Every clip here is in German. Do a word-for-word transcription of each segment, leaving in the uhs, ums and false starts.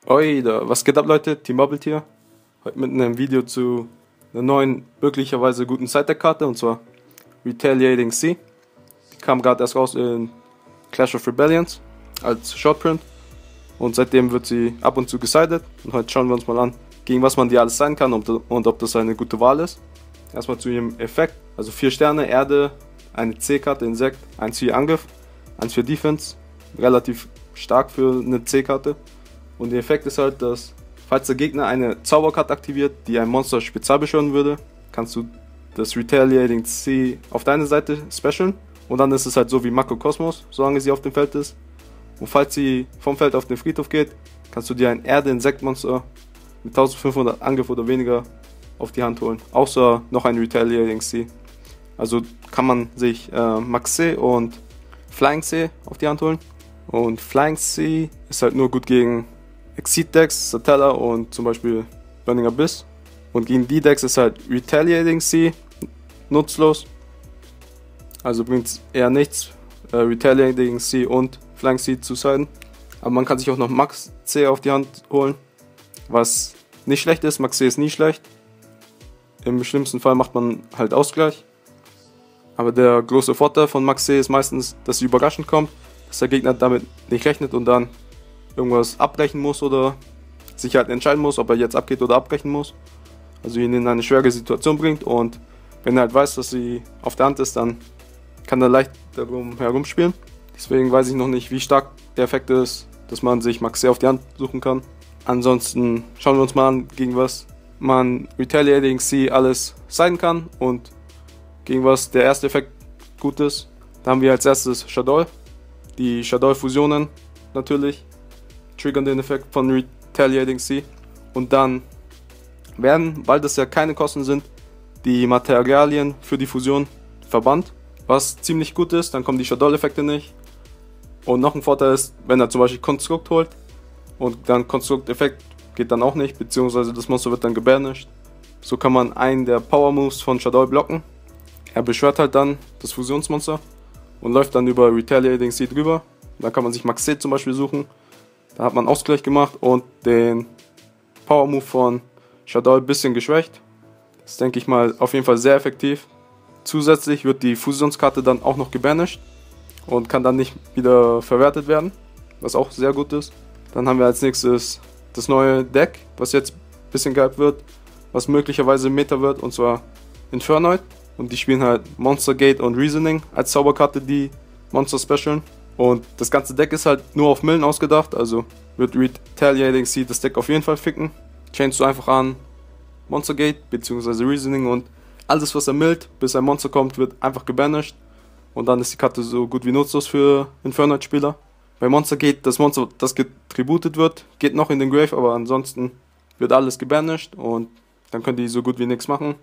Oi, da, was geht ab, Leute? Team Bubble hier. Heute mit einem Video zu einer neuen, möglicherweise guten Side-Deck-Karte, und zwar Retaliating Sea. Die kam gerade erst raus in Clash of Rebellions als Shortprint und seitdem wird sie ab und zu gesidet. Und heute schauen wir uns mal an, gegen was man die alles sein kann und, und ob das eine gute Wahl ist. Erstmal zu ihrem Effekt, also vier Sterne, Erde, eine C-Karte, Insekt, eins vier Angriff, eins vier Defense, relativ stark für eine C-Karte. Und der Effekt ist halt, dass falls der Gegner eine Zauberkarte aktiviert, die ein Monster spezial beschwören würde, kannst du das Retaliating Sea auf deine Seite specialen. Und dann ist es halt so wie Makrokosmos, solange sie auf dem Feld ist. Und falls sie vom Feld auf den Friedhof geht, kannst du dir ein Erde-Insekt-Monster mit eintausendfünfhundert Angriff oder weniger auf die Hand holen. Außer noch ein Retaliating Sea. Also kann man sich äh, Max C und Flying C auf die Hand holen. Und Flying C ist halt nur gut gegen Exceed Decks, Satella und zum Beispiel Burning Abyss. Und gegen die Decks ist halt Retaliating Sea nutzlos. Also bringt es eher nichts, äh, Retaliating Sea und Flying C zu siden. Aber man kann sich auch noch Max C auf die Hand holen, was nicht schlecht ist. Max C ist nie schlecht. Im schlimmsten Fall macht man halt Ausgleich. Aber der große Vorteil von Max C ist meistens, dass sie überraschend kommt, dass der Gegner damit nicht rechnet und dann irgendwas abbrechen muss oder sich halt entscheiden muss, ob er jetzt abgeht oder abbrechen muss. Also ihn in eine schwere Situation bringt, und wenn er halt weiß, dass sie auf der Hand ist, dann kann er leicht darum herumspielen. Deswegen weiß ich noch nicht, wie stark der Effekt ist, dass man sich Max C auf die Hand suchen kann. Ansonsten schauen wir uns mal an, gegen was man Retaliating Sea alles siden kann und gegen was der erste Effekt gut ist. Da haben wir als erstes Shaddoll. Die Shaddoll-Fusionen natürlich triggern den Effekt von Retaliating Sea. Und dann werden, weil das ja keine Kosten sind, die Materialien für die Fusion verbannt. Was ziemlich gut ist, dann kommen die Shaddoll-Effekte nicht. Und noch ein Vorteil ist, wenn er zum Beispiel Konstrukt holt und dann Konstrukt-Effekt geht dann auch nicht, beziehungsweise das Monster wird dann gebanished. So kann man einen der Power-Moves von Shaddoll blocken. Er beschwört halt dann das Fusionsmonster und läuft dann über Retaliating Sea drüber. Da kann man sich Max C zum Beispiel suchen. Da hat man Ausgleich gemacht und den Power Move von Shaddoll ein bisschen geschwächt. Das ist, denke ich mal, auf jeden Fall sehr effektiv. Zusätzlich wird die Fusionskarte dann auch noch gebanished und kann dann nicht wieder verwertet werden, was auch sehr gut ist. Dann haben wir als nächstes das neue Deck, was jetzt ein bisschen gehypt wird, was möglicherweise Meta wird, und zwar Infernoid. Und die spielen halt Monster Gate und Reasoning als Zauberkarte, die Monster specialen. Und das ganze Deck ist halt nur auf Millen ausgedacht, also wird Retaliating Sea das Deck auf jeden Fall ficken. Chainst du einfach an Monster Gate bzw. Reasoning und alles, was er millt, bis ein Monster kommt, wird einfach gebanished. Und dann ist die Karte so gut wie nutzlos für Infernoid-Spieler. Bei Monster Gate, das Monster, das getributet wird, geht noch in den Grave, aber ansonsten wird alles gebanished und dann können die so gut wie nichts machen.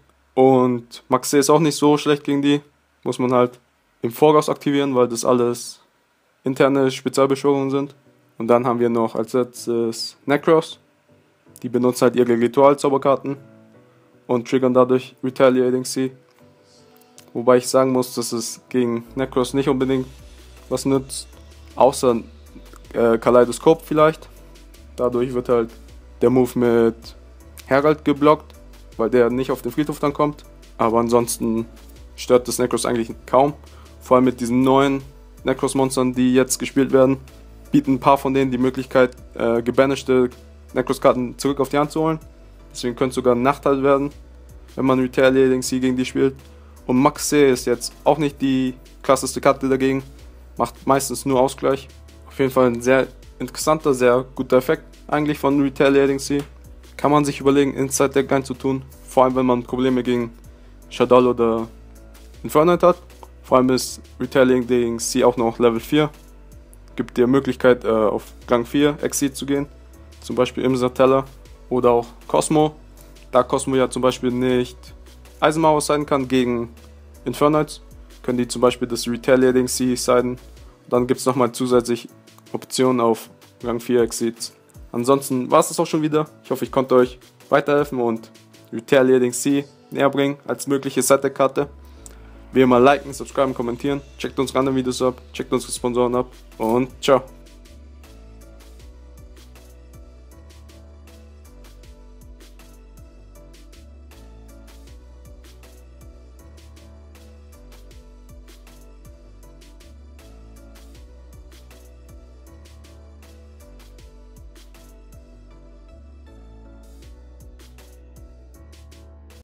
Und Max C ist auch nicht so schlecht gegen die, muss man halt im Voraus aktivieren, weil das alles interne Spezialbeschwörungen sind. Und dann haben wir noch als letztes Necros. Die benutzen halt ihre Ritual-Zauberkarten und triggern dadurch Retaliating Sea. Wobei ich sagen muss, dass es gegen Necros nicht unbedingt was nützt, außer äh, Kaleidoskop vielleicht. Dadurch wird halt der Move mit Herald geblockt, weil der nicht auf den Friedhof dann kommt. Aber ansonsten stört das Necros eigentlich kaum. Vor allem mit diesen neuen Necros-Monstern, die jetzt gespielt werden, bieten ein paar von denen die Möglichkeit, äh, gebanishte Necros-Karten zurück auf die Hand zu holen. Deswegen könnte es sogar ein Nachteil werden, wenn man Retaliating Sea gegen die spielt. Und Max C ist jetzt auch nicht die klassischste Karte dagegen, macht meistens nur Ausgleich. Auf jeden Fall ein sehr interessanter, sehr guter Effekt eigentlich von Retaliating Sea. Kann man sich überlegen, Inside Deck reinzutun, vor allem wenn man Probleme gegen Shaddoll oder Infernoid hat. Vor allem ist Retaliating Sea auch noch Level vier. Gibt dir Möglichkeit, äh, auf Gang vier Exceed zu gehen. Zum Beispiel im Satella oder auch Cosmo. Da Cosmo ja zum Beispiel nicht Eisenmauer siden kann gegen Infernoids, können die zum Beispiel das Retaliating Sea siden. Dann gibt es nochmal zusätzlich Optionen auf Gang vier Exceeds. Ansonsten war es das auch schon wieder. Ich hoffe, ich konnte euch weiterhelfen und Retaliating Sea näher bringen als mögliche Side-Deck-Karte. Wie immer liken, subscriben, kommentieren. Checkt unsere anderen Videos ab, checkt unsere Sponsoren ab und ciao.